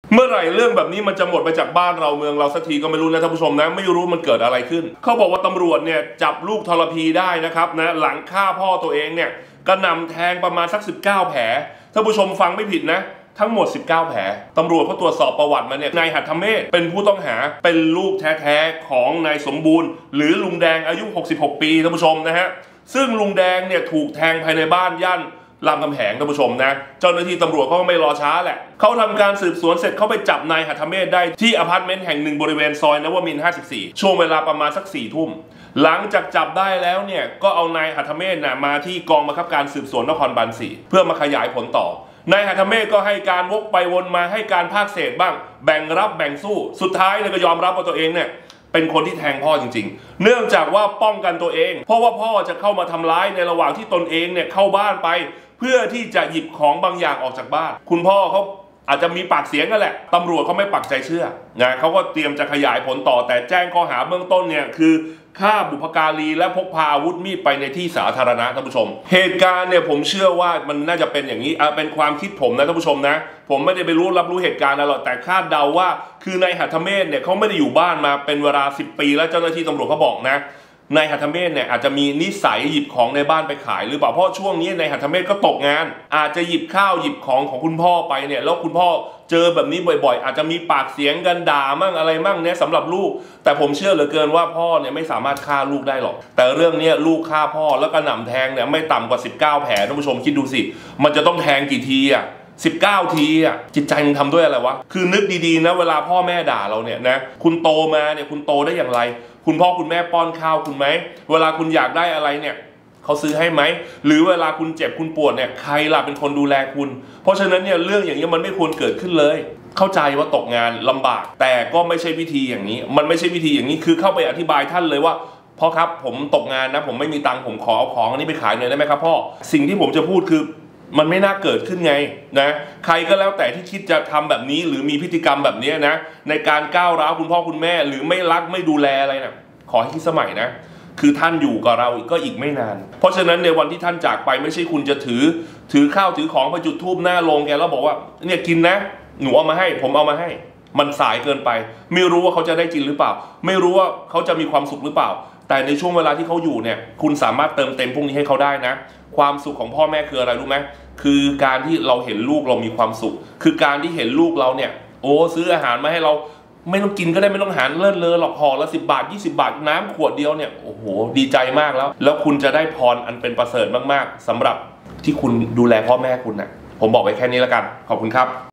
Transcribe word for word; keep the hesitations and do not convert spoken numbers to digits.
เมื่อไหร่เรื่องแบบนี้มันจะหมดไปจากบ้านเราเมืองเราสักทีก็ไม่รู้นะท่านผู้ชมนะไม่รู้มันเกิดอะไรขึ้นเขาบอกว่าตำรวจเนี่ยจับลูกทรพีได้นะครับนะหลังฆ่าพ่อตัวเองเนี่ยกระหน่ำแทงประมาณสักสิบเก้าแผลท่านผู้ชมฟังไม่ผิดนะทั้งหมดสิบเก้าแผลตำรวจเขาตรวจสอบประวัติมาเนี่ยนายหัตถเมธเป็นผู้ต้องหาเป็นลูกแท้ๆของนายสมบูรณ์หรือลุงแดงอายุหกสิบหกปีท่านผู้ชมนะฮะซึ่งลุงแดงเนี่ยถูกแทงภายในบ้านย่านรามคำแหงท่านผู้ชมนะเจ้าหน้าที่ตำรวจเขาก็ไม่รอช้าแหละเขาทำการสืบสวนเสร็จเขาไปจับนายหัตถเมธได้ที่อพาร์ตเมนต์แห่งหนึ่งบริเวณซอยนวมินทร์ห้าสิบสี่ช่วงเวลาประมาณสักสี่ทุ่มหลังจากจับได้แล้วเนี่ยก็เอานายหัตถเมธนะมาที่กองบังคับการสืบสวนนครบาลสี่เพื่อมาขยายผลต่อนายหัตถเมธก็ให้การวกไปวนมาให้การภาคเศษบ้างแบ่งรับแบ่งสู้สุดท้ายเนี่ยก็ยอมรับว่าตัวเองเนี่ยเป็นคนที่แทงพ่อจริงๆเนื่องจากว่าป้องกันตัวเองเพราะว่าพ่อจะเข้ามาทำร้ายในระหว่างที่ตนเองเนี่ยเข้าบ้านไปเพื่อที่จะหยิบของบางอย่างออกจากบ้านคุณพ่อเขาอาจจะมีปากเสียงกันแหละตำรวจเขาไม่ปักใจเชื่อนะเขาก็เตรียมจะขยายผลต่อแต่แจ้งข้อหาเบื้องต้นเนี่ยคือฆ่าบุพการีและพกพาอาวุธมีดไปในที่สาธารณะท่านผู้ชมเหตุการณ์เนี่ยผมเชื่อว่ามันน่าจะเป็นอย่างนี้เป็นความคิดผมนะท่านผู้ชมนะผมไม่ได้ไปรู้รับรู้เหตุการณ์อะไรหรอกแต่คาดเดาว่าคือนายหัตถเมธเนี่ยเขาไม่ได้อยู่บ้านมาเป็นเวลาสิบปีแล้วเจ้าหน้าที่ตำรวจเขาบอกนะนายหัตถเมธเนี่ยอาจจะมีนิสัยหยิบของในบ้านไปขายหรือเปล่าเพราะช่วงนี้นายหัตถเมธก็ตกงานอาจจะหยิบข้าวหยิบของของคุณพ่อไปเนี่ยแล้วคุณพ่อเจอแบบนี้บ่อยๆอาจจะมีปากเสียงกันด่ามั่งอะไรมั่งเนี่ยสำหรับลูกแต่ผมเชื่อเหลือเกินว่าพ่อเนี่ยไม่สามารถฆ่าลูกได้หรอกแต่เรื่องนี้ลูกฆ่าพ่อแล้วก็หน่ำแทงเนี่ยไม่ต่ำกว่าสิบเก้าแผลท่านผู้ชมคิดดูสิมันจะต้องแทงกี่ทีอ่ะสิบเก้าทีอ่ะจิตใจมึงทำด้วยอะไรวะคือนึกดีๆนะเวลาพ่อแม่ด่าเราเนี่ยนะคุณโตมาเนี่ยคุณโตได้อย่างไรคุณพ่อคุณแม่ป้อนข้าวคุณไหมเวลาคุณอยากได้อะไรเนี่ยเขาซื้อให้ไหมหรือเวลาคุณเจ็บคุณปวดเนี่ยใครล่ะเป็นคนดูแลคุณเพราะฉะนั้นเนี่ยเรื่องอย่างนี้มันไม่ควรเกิดขึ้นเลยเข้าใจว่าตกงานลำบากแต่ก็ไม่ใช่วิธีอย่างนี้มันไม่ใช่วิธีอย่างนี้คือเข้าไปอธิบายท่านเลยว่าพ่อครับผมตกงานนะผมไม่มีตังค์ผมขอเอาของอันนี้ไปขายหน่อยได้ไหมครับพ่อสิ่งที่ผมจะพูดคือมันไม่น่าเกิดขึ้นไงนะใครก็แล้วแต่ที่คิดจะทำแบบนี้หรือมีพฤติกรรมแบบนี้นะในการก้าวร้าวคุณพ่อคุณแม่หรือไม่รักไม่ดูแลอะไรนะขอให้คิดสมัยนะคือท่านอยู่กับเราก็อีกไม่นานเพราะฉะนั้นในวันที่ท่านจากไปไม่ใช่คุณจะถือถือข้าวถือของไปจุดธูปหน้าโรงแกแล้วบอกว่าเนี่ยกินนะหนูเอามาให้ผมเอามาให้มันสายเกินไปไม่รู้ว่าเขาจะได้กินหรือเปล่าไม่รู้ว่าเขาจะมีความสุขหรือเปล่าแต่ในช่วงเวลาที่เขาอยู่เนี่ยคุณสามารถเติมเต็มพวกนี้ให้เขาได้นะความสุขของพ่อแม่คืออะไรรู้ไหมคือการที่เราเห็นลูกเรามีความสุขคือการที่เห็นลูกเราเนี่ยโอ้ซื้ออาหารมาให้เราไม่ต้องกินก็ได้ไม่ต้องหารเลิศเลอหรอกห่อละสิบบาทยี่สิบบาทน้ำขวดเดียวเนี่ยโอ้โหดีใจมากแล้วแล้วคุณจะได้พรอันเป็นประเสริฐมากๆสำหรับที่คุณดูแลพ่อแม่คุณนะผมบอกไว้แค่นี้แล้วกันขอบคุณครับ